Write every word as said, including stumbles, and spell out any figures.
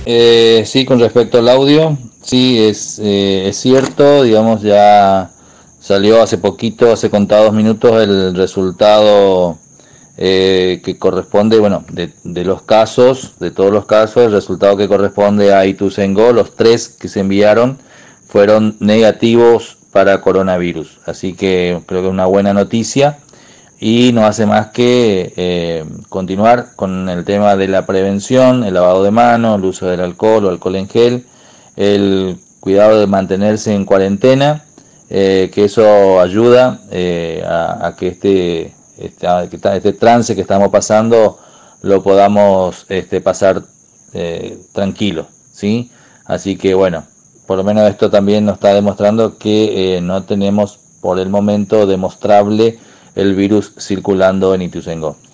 Eh, sí, con respecto al audio, sí, es, eh, es cierto, digamos, ya salió hace poquito, hace contados minutos, el resultado eh, que corresponde, bueno, de, de los casos, de todos los casos, el resultado que corresponde a Ituzaingó, los tres que se enviaron fueron negativos para coronavirus, así que creo que es una buena noticia y no hace más que eh, continuar con el tema de la prevención, el lavado de manos, el uso del alcohol o alcohol en gel, el cuidado de mantenerse en cuarentena, eh, que eso ayuda eh, a, a que este, este, a que este trance que estamos pasando lo podamos este, pasar eh, tranquilo, ¿sí? Así que bueno, por lo menos esto también nos está demostrando que eh, no tenemos por el momento demostrable el virus circulando en Ituzaingó.